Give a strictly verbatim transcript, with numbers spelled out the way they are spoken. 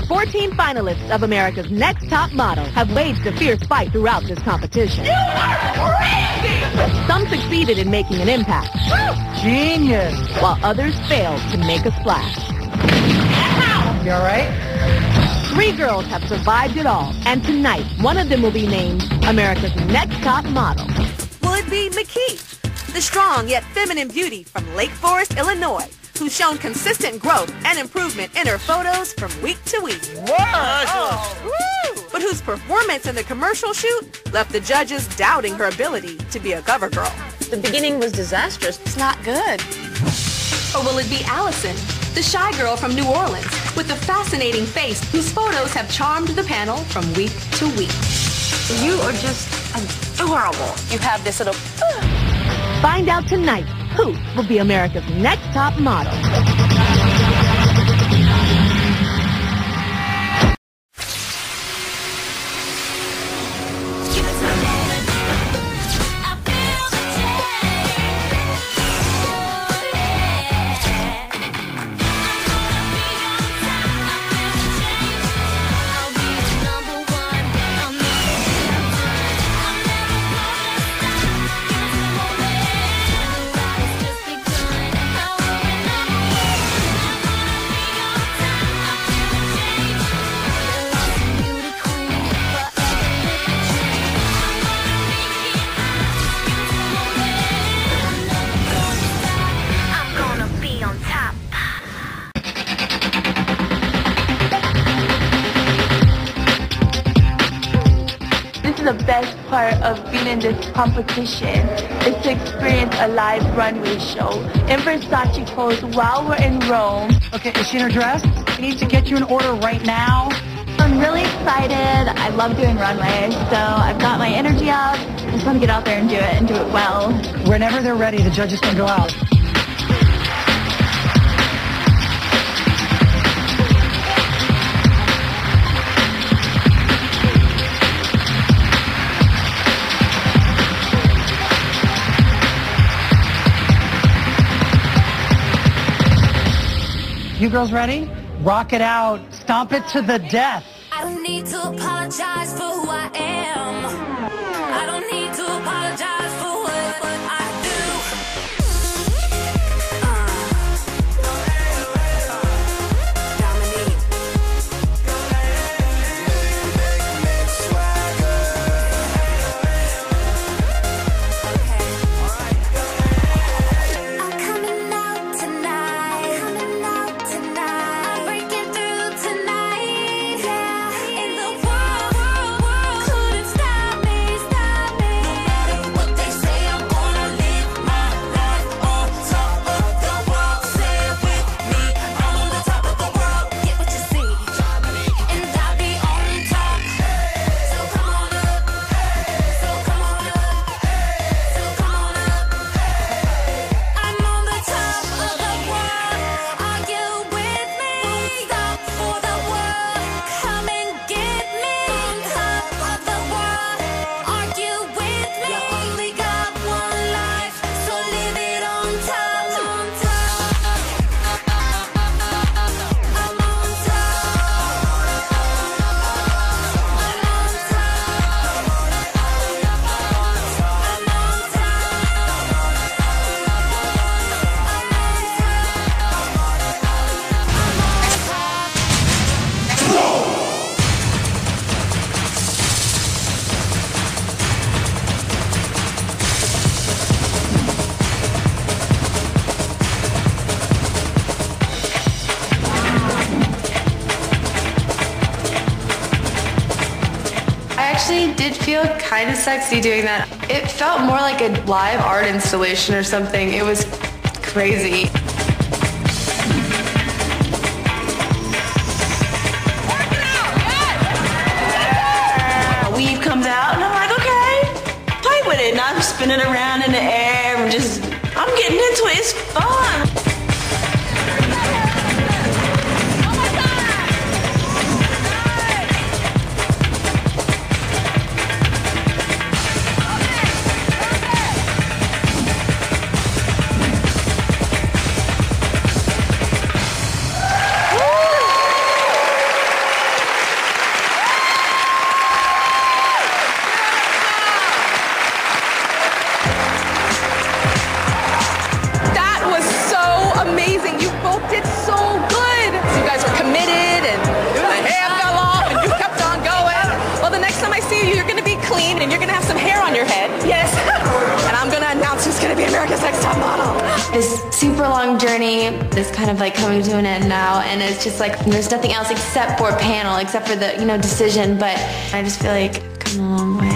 fourteen finalists of America's Next Top Model have waged a fierce fight throughout this competition. You are crazy! Some succeeded in making an impact. Genius! While others failed to make a splash. You all right? Three girls have survived it all, and tonight, one of them will be named America's Next Top Model. Will it be McKee, the strong yet feminine beauty from Lake Forest, Illinois, who's shown consistent growth and improvement in her photos from week to week? Whoa! Woo! But whose performance in the commercial shoot left the judges doubting her ability to be a cover girl? The beginning was disastrous. It's not good. Or will it be Allison, the shy girl from New Orleans, with a fascinating face whose photos have charmed the panel from week to week? You are just adorable. You have this little... Find out tonight who will be America's Next Top Model. The best part of being in this competition is to experience a live runway show in Versace clothes while we're in Rome. Okay, is she in her dress? We need to get you an order right now. I'm really excited. I love doing runway, so I've got my energy up. I just want to get out there and do it and do it well. Whenever they're ready, the judges can go out. You girls ready? Rock it out. Stomp it to the death. I don't need to apologize for who I am. I don't need to apologize for what, what I do. Uh, Dominique. I'm coming out tonight. Coming out tonight. I'm breaking through tonight. Yeah. In the world, world, world couldn't stop me, stop me. No matter what they say, I'm gonna live my life on top of the world. Say it with me, I'm on the top of the world. Get what you see, and I'll be on top. So come on up, so come on up, so come on up. I'm on the top of the world. Are you with me? Stop for the world. Come and get me. On top of the world. Are you with me? You only got one life, so live it on top. On top. I'm on top. I'm on I actually did feel kind of sexy doing that. It felt more like a live art installation or something. It was crazy. A weave comes out, and I'm like, okay, play with it. And I'm spinning around in the air and just, I'm getting into it. It's fun. America's Next Top Model. This super long journey is kind of like coming to an end now, and it's just like there's nothing else except for panel, except for the, you know, decision, but I just feel like I've come a long way.